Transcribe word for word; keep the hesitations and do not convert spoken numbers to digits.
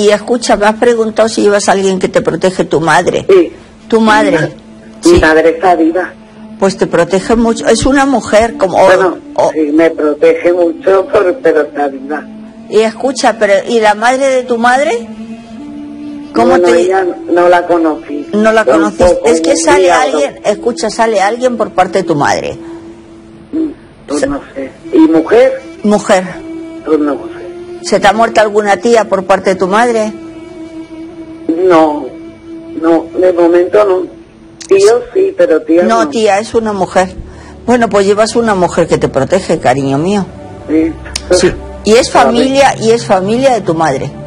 Y escucha, me has preguntado si llevas a alguien que te protege, tu madre. Sí. Tu madre. Mi, sí. mi madre está viva. Pues te protege mucho. Es una mujer como... Bueno, oh, sí, me protege mucho, pero, pero está viva. Y escucha, pero ¿y la madre de tu madre? ¿Cómo Bueno, te...? ella no la conocí. No la conoces. Es que sale día, alguien, no. escucha, sale alguien por parte de tu madre. Pues no sé. ¿Y mujer? Mujer. Pues no sé. ¿Se te ha muerto alguna tía por parte de tu madre? No, no, de momento no. Tío sí, pero tía no. No, tía, es una mujer. Bueno, pues llevas una mujer que te protege, cariño mío. Sí. Sí. Y es familia, y es familia de tu madre.